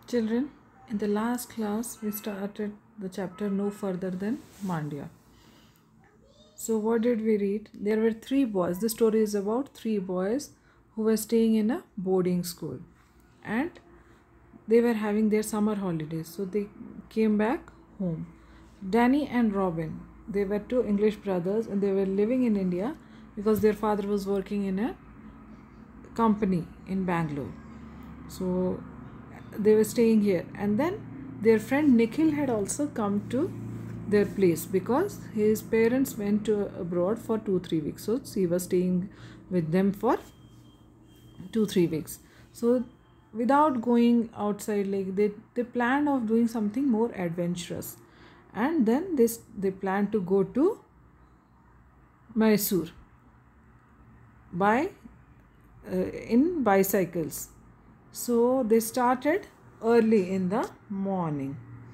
Children, in the last class we started the chapter No Further Than Mandya. So, what did we read? There were three boys. The story is about three boys who were staying in a boarding school and they were having their summer holidays. So, they came back home. Danny and Robin, they were two English brothers and they were living in India because their father was working in a company in Bangalore. So, they were staying here, and then their friend Nikhil had also come to their place because his parents went to abroad for 2-3 weeks, so he was staying with them for 2-3 weeks. So without going outside, like they planned of doing something more adventurous, and then they planned to go to Mysore by in bicycles. So they started early in the morning.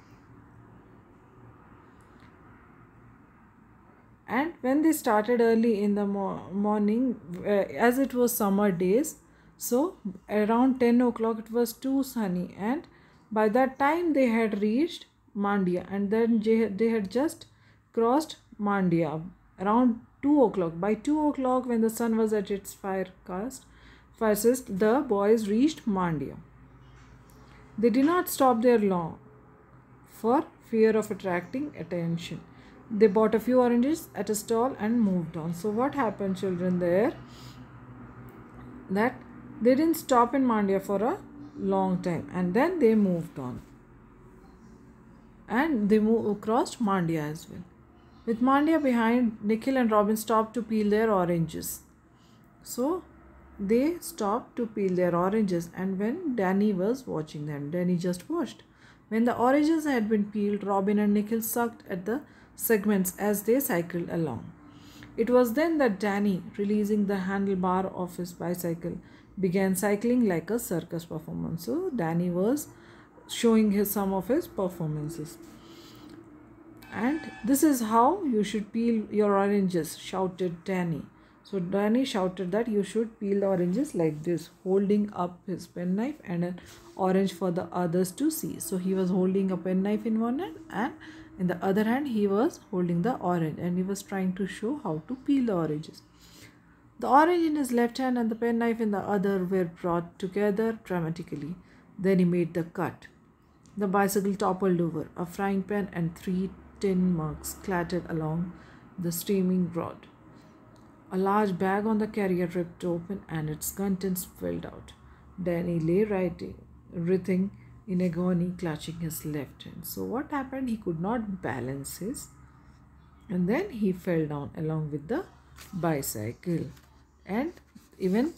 And when they started early in the morning, as it was summer days, so around 10 o'clock it was too sunny, and by that time they had reached Mandya, and then they had just crossed Mandya around 2 o'clock. By 2 o'clock, when the sun was at its fastest, the boys reached Mandya. They did not stop there long for fear of attracting attention. They bought a few oranges at a stall and moved on. So what happened, children, there? That they didn't stop in Mandya for a long time, and then they moved on. And they crossed Mandya as well. With Mandya behind, Nikhil and Robin stopped to peel their oranges. So they stopped to peel their oranges, and when Danny was watching them, Danny just watched. When the oranges had been peeled, Robin and Nikhil sucked at the segments as they cycled along. It was then that Danny, releasing the handlebar of his bicycle, began cycling like a circus performance. So Danny was showing some of his performances. And this is how you should peel your oranges, shouted Danny. So Danny shouted that you should peel the oranges like this, holding up his penknife and an orange for the others to see. So he was holding a penknife in one hand, and in the other hand he was holding the orange, and he was trying to show how to peel the oranges. The orange in his left hand and the penknife in the other were brought together dramatically. Then he made the cut. The bicycle toppled over. A frying pan and 3 tin mugs clattered along the streaming road. A large bag on the carrier ripped open and its contents spilled out. Danny lay writhing in agony, clutching his left hand. So what happened? He could not balance his, and then he fell down along with the bicycle. And even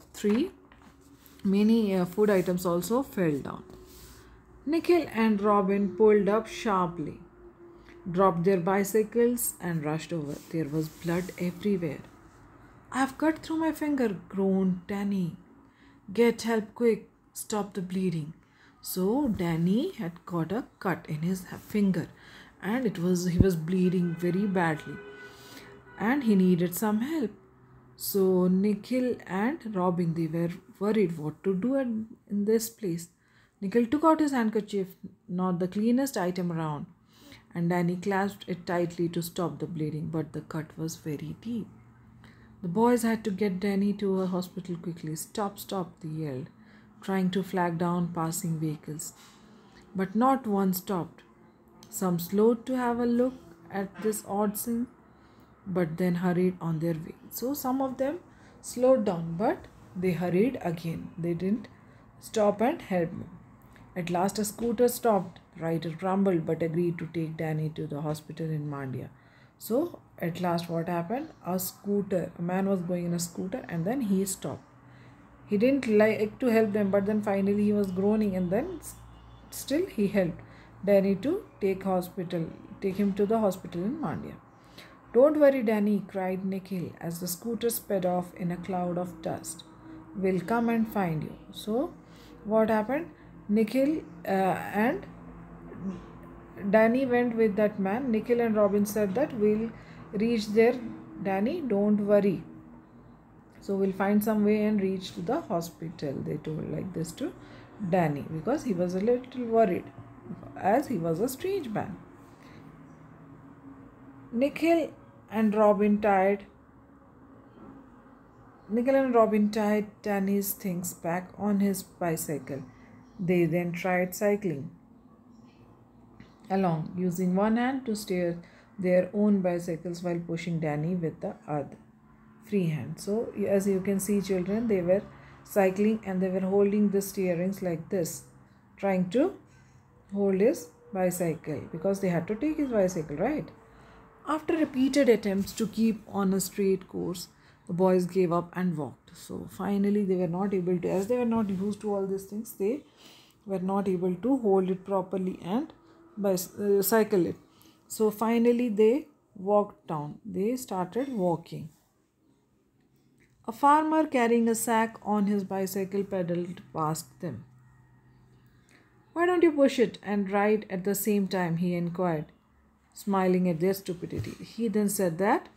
many food items also fell down. Nikhil and Robin pulled up sharply, dropped their bicycles and rushed over. There was blood everywhere. "I've cut through my finger," groaned Danny. "Get help quick, stop the bleeding." So Danny had got a cut in his finger, and he was bleeding very badly, and he needed some help. So Nikhil and Robin, they were worried what to do in this place. Nikhil took out his handkerchief, not the cleanest item around, and Danny clasped it tightly to stop the bleeding, but the cut was very deep. The boys had to get Danny to a hospital quickly. "Stop, stop," they yelled, trying to flag down passing vehicles. But not one stopped. Some slowed to have a look at this odd scene, but then hurried on their way. So some of them slowed down, but they hurried again. They didn't stop and help me. At last a scooter stopped. The rider grumbled but agreed to take Danny to the hospital in Mandya. So at last what happened? A man was going in a scooter, and then he stopped. He didn't like to help them, but then finally he was groaning, and then still he helped Danny to take him to the hospital in Mandya. "Don't worry, Danny," cried Nikhil as the scooter sped off in a cloud of dust. "We'll come and find you." So what happened? Nikhil and Danny went with that man. Nikhil and Robin said that we'll reach there. Danny, don't worry. So we'll find some way and reach to the hospital. They told like this to Danny because he was a little worried as he was a strange man. Nikhil and Robin tied Nikhil and Robin tied Danny's things back on his bicycle. They then tried cycling along, using one hand to steer their own bicycles while pushing Danny with the other free hand. So, as you can see, children, they were cycling and they were holding the steerings like this, trying to hold his bicycle because they had to take his bicycle, right? After repeated attempts to keep on a straight course, the boys gave up and walked. So finally, they were not able to, as they were not used to all these things, they were not able to hold it properly and cycle it. So finally, they walked down. They started walking. A farmer carrying a sack on his bicycle pedaled past them. Why don't you push it and ride at the same time? He inquired, smiling at their stupidity. He then said that,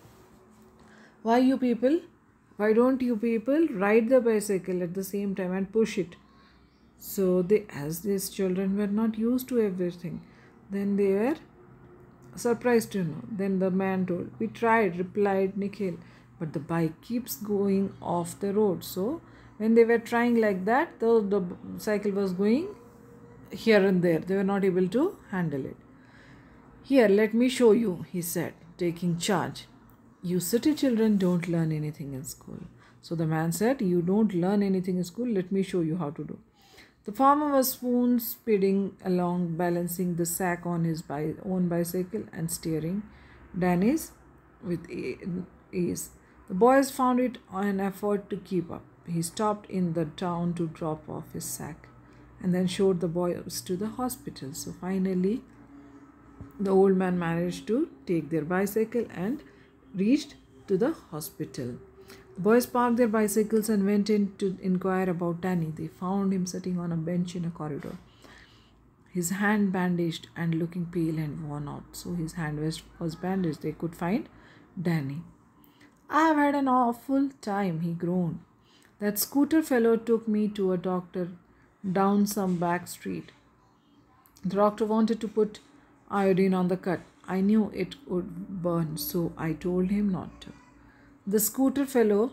why don't you people ride the bicycle at the same time and push it? So as these children were not used to everything, then they were surprised to know. Then the man told, we tried, replied Nikhil, but the bike keeps going off the road. So when they were trying like that, the cycle was going here and there. They were not able to handle it. Here, let me show you, he said, taking charge. You city children don't learn anything in school. So the man said, you don't learn anything in school, let me show you how to do. The farmer was spoon speeding along, balancing the sack on his own bicycle and steering Danny's with ease. The boys found it an effort to keep up. He stopped in the town to drop off his sack and then showed the boys to the hospital. So finally, the old man managed to take their bicycle and reached to the hospital. The boys parked their bicycles and went in to inquire about Danny. They found him sitting on a bench in a corridor, his hand bandaged and looking pale and worn out. So his hand was bandaged. They could find Danny. I have had an awful time, he groaned. That scooter fellow took me to a doctor down some back street. The doctor wanted to put iodine on the cut. I knew it would burn, so I told him not to. The scooter fellow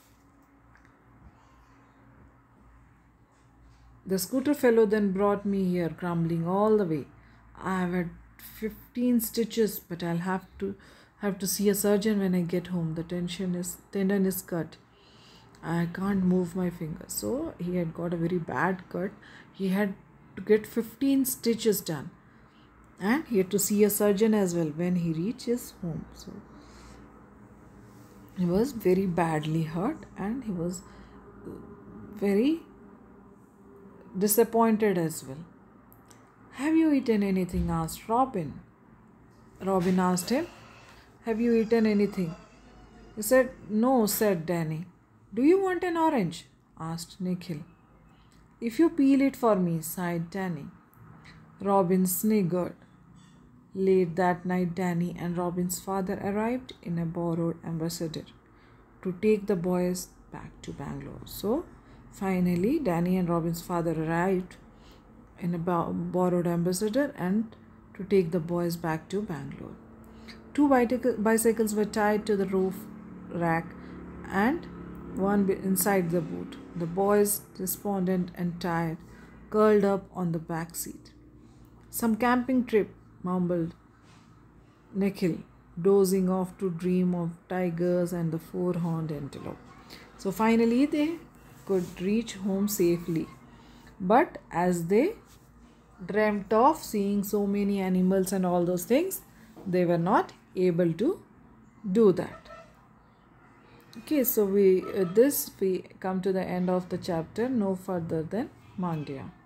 then brought me here, grumbling all the way. I have had 15 stitches, but I'll have to see a surgeon when I get home. The tendon is cut. I can't move my fingers. So he had got a very bad cut. He had to get 15 stitches done. And he had to see a surgeon as well when he reaches home. So he was very badly hurt and he was very disappointed as well. Have you eaten anything? Asked Robin. Robin asked him, have you eaten anything? He said, no, said Danny. Do you want an orange? Asked Nikhil. If you peel it for me, sighed Danny. Robin sniggered. Late that night, Danny and Robin's father arrived in a borrowed ambassador to take the boys back to Bangalore. So, finally, Danny and Robin's father arrived in a borrowed ambassador and to take the boys back to Bangalore. Two bicycles were tied to the roof rack and one inside the boot. The boys, despondent and tired, curled up on the back seat. Some camping trip, mumbled Nikhil, dozing off to dream of tigers and the four-horned antelope. So finally they could reach home safely. But as they dreamt of seeing so many animals and all those things, they were not able to do that. Okay, so we come to the end of the chapter, no further than Mandya.